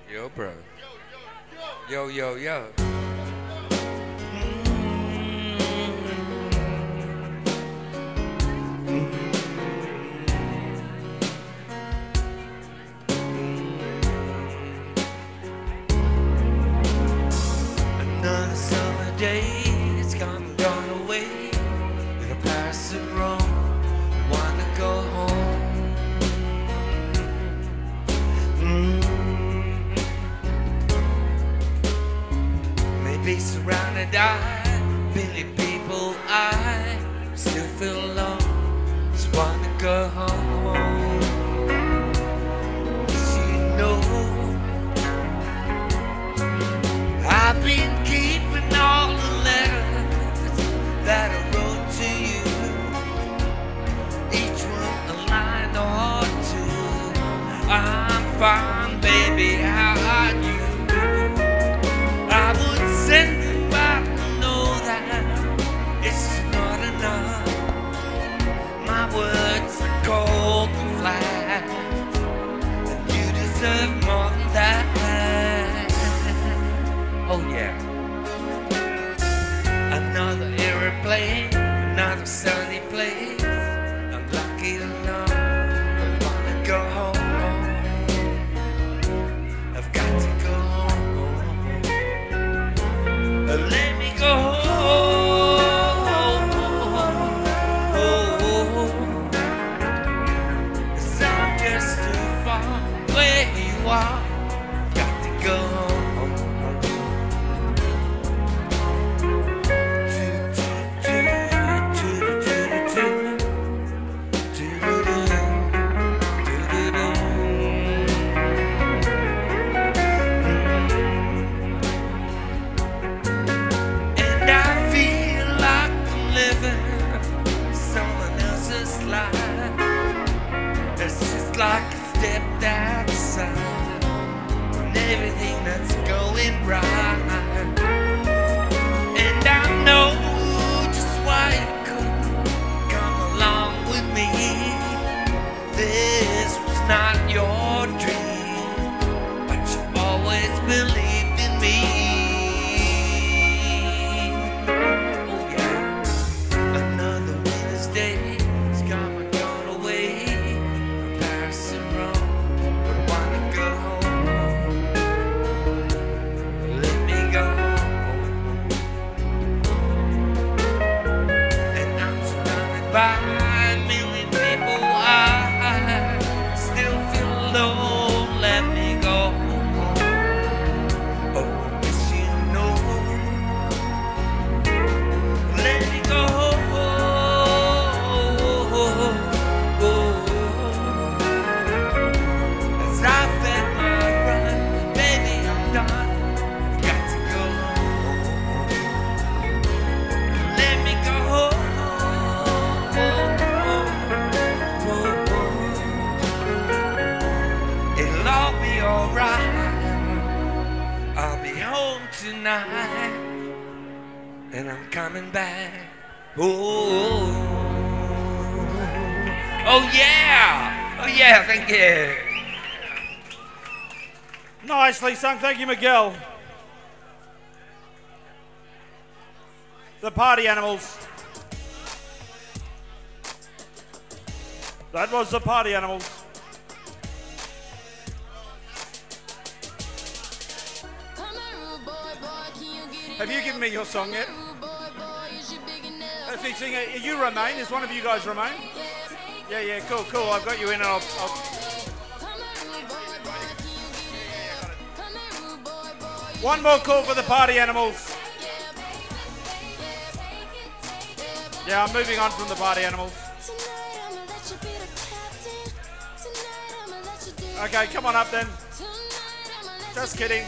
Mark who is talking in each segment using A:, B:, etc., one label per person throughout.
A: Yo, bro. Yo, yo, yo. Another summer day, it's come and gone away. In a Paris and Rome, I wanna go home. Maybe surrounded by billion people, I still feel alone. Just wanna go home. 'Cause you know I've been keeping all the letters that I wrote to you, each one a line or two. I'm fine, baby, how are you? I would send it, but I know that it's not enough. My words are cold and flat, and you deserve more than that. Oh yeah. Another airplane, another sunny place. I'm lucky to know I wanna go home. I've got to go home. Let me go home. 'Cause I'm just too far where you are. I've got to go home. Like I stepped outside and everything that's going right, and I know just why you couldn't come along with me. This was not your dream, but you always believed in me. Oh yeah, another winter's day has come and gone away. By a million people, I still feel alone. Let me go. Oh, yes, you know. Let me go. As I've fed my run, baby, I'm done. I've got to go home. Let me go home. It'll all be alright. I'll be home tonight, and I'm coming back. Oh, oh yeah, oh yeah. Thank you.
B: Nicely sung, thank you, Miguel. The Party Animals. That was the Party Animals. Have you given me your song yet? If you sing it, are you Romain? Is one of you guys Romain? Yeah, yeah, cool, cool. I've got you in and I'll... One more call for the Party Animals. Yeah, I'm moving on from the Party Animals. Okay, come on up then. Just kidding.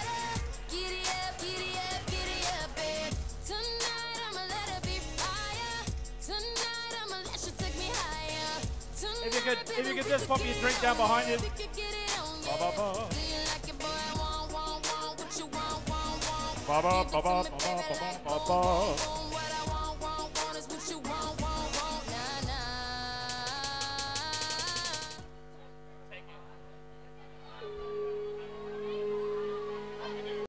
B: If you could just pop your drink down behind you. Ba ba ba. Ba ba ba ba ba ba ba ba.